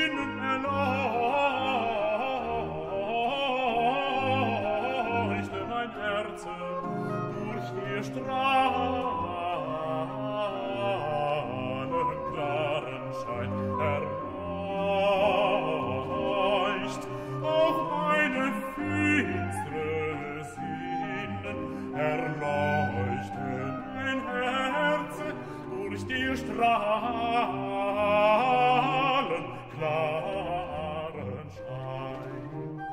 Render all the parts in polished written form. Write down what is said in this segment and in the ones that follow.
innen erleuchte mein Herz durch die Strahlen klaren Schein erleucht auch meine finstre Sinnen erleuchte mein Herz durch die Strahlen klaren Schein.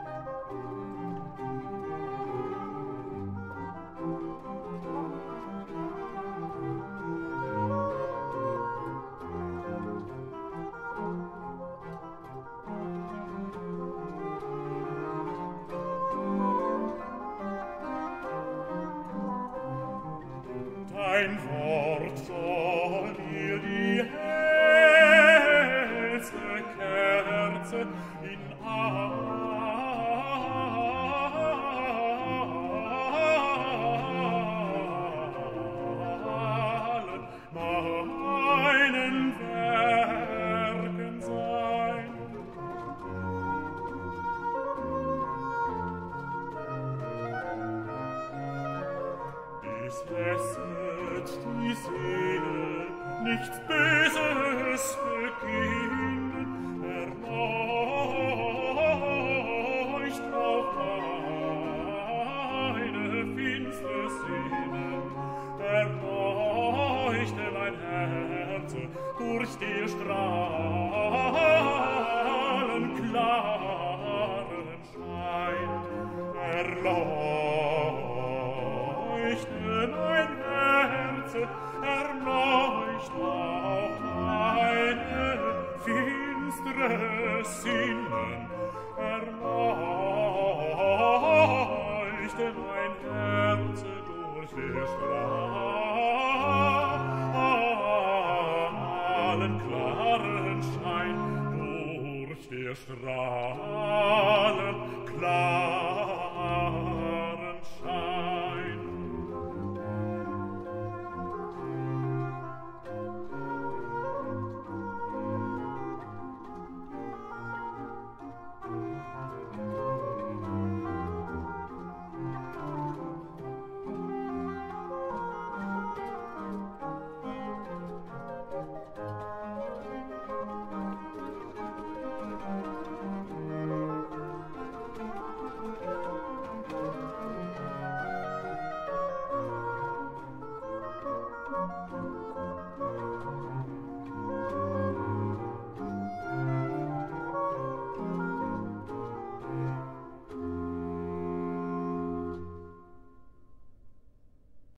Dein Wort soll dir die hellste Kerze in allen meinen Werken sein. Es lässet die Seele nichts Böses beginnen, erleucht auch meine finstre Sinnen, erleuchte mein Herz durch die Strahlen klaren Schein, erleuchte mein Herz, erleucht auch meine finstre Sinnen, erleuchte mein Herz durch die Strahlen klaren Schein, durch die Strahlen klaren